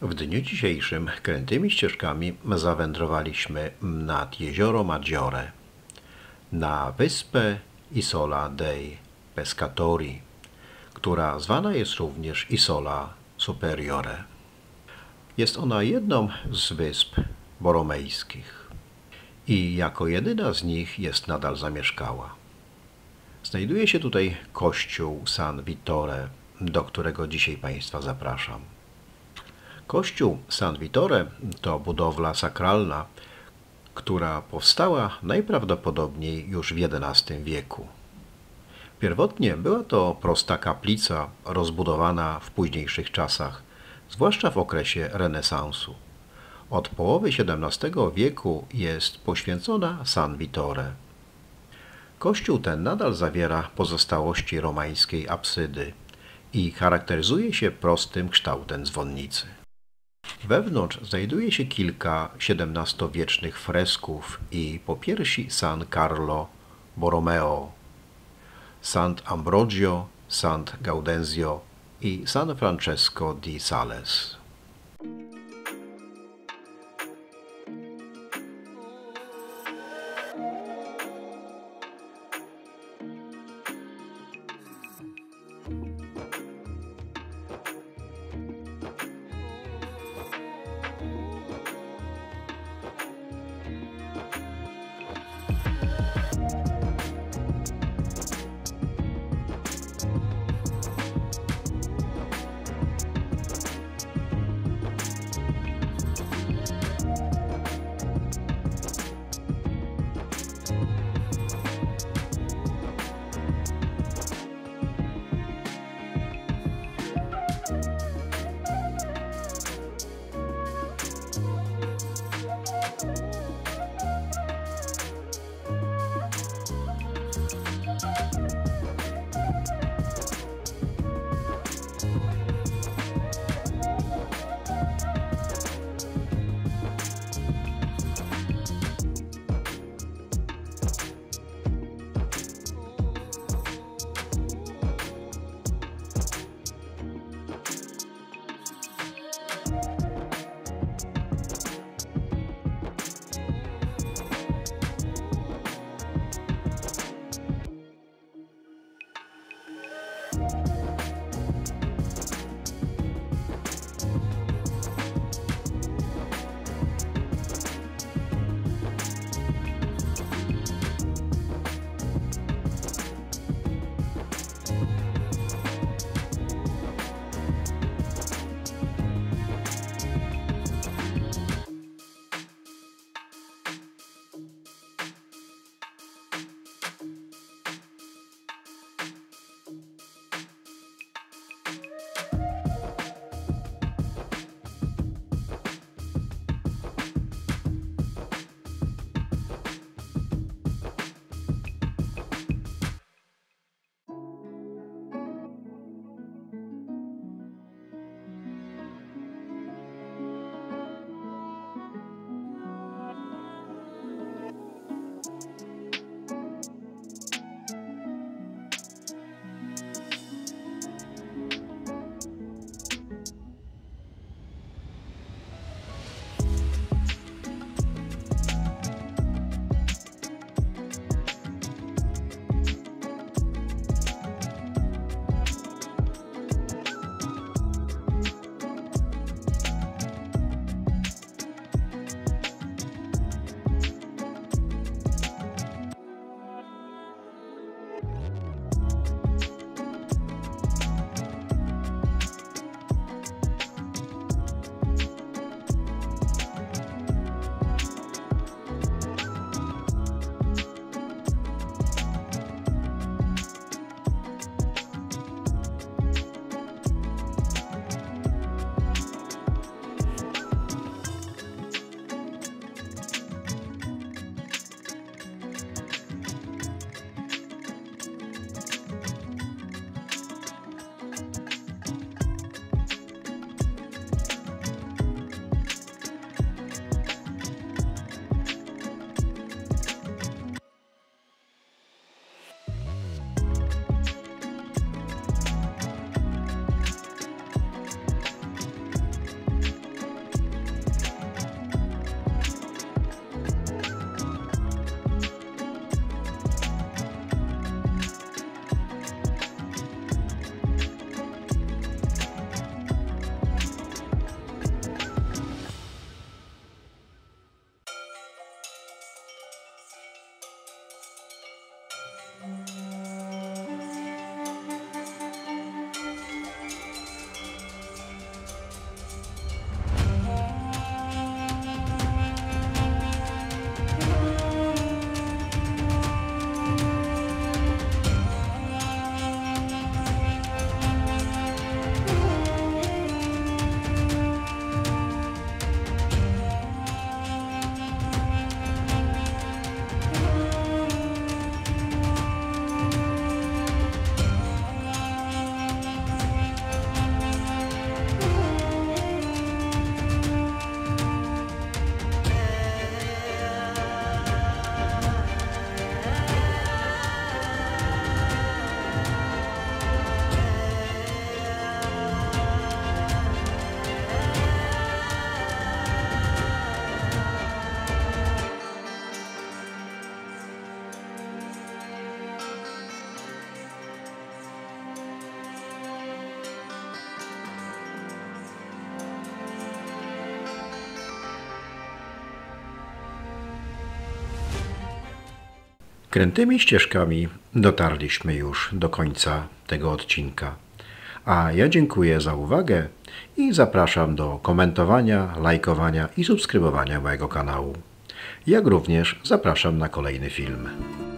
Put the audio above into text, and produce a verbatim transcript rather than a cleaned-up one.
W dniu dzisiejszym krętymi ścieżkami zawędrowaliśmy nad jezioro Maggiore, na wyspę Isola dei Pescatori, która zwana jest również Isola Superiore. Jest ona jedną z wysp boromejskich i jako jedyna z nich jest nadal zamieszkała. Znajduje się tutaj kościół San Vittore, do którego dzisiaj Państwa zapraszam. Kościół San Vittore to budowla sakralna, która powstała najprawdopodobniej już w jedenastym wieku. Pierwotnie była to prosta kaplica rozbudowana w późniejszych czasach, zwłaszcza w okresie renesansu. Od połowy siedemnastego wieku jest poświęcona San Vittore. Kościół ten nadal zawiera pozostałości romańskiej apsydy i charakteryzuje się prostym kształtem dzwonnicy. Wewnątrz znajduje się kilka siedemnastowiecznych fresków i popiersi San Carlo Borromeo, Sant Ambrogio, Sant Gaudenzio i San Francesco di Sales. Krętymi ścieżkami dotarliśmy już do końca tego odcinka. A ja dziękuję za uwagę i zapraszam do komentowania, lajkowania i subskrybowania mojego kanału. Jak również zapraszam na kolejny film.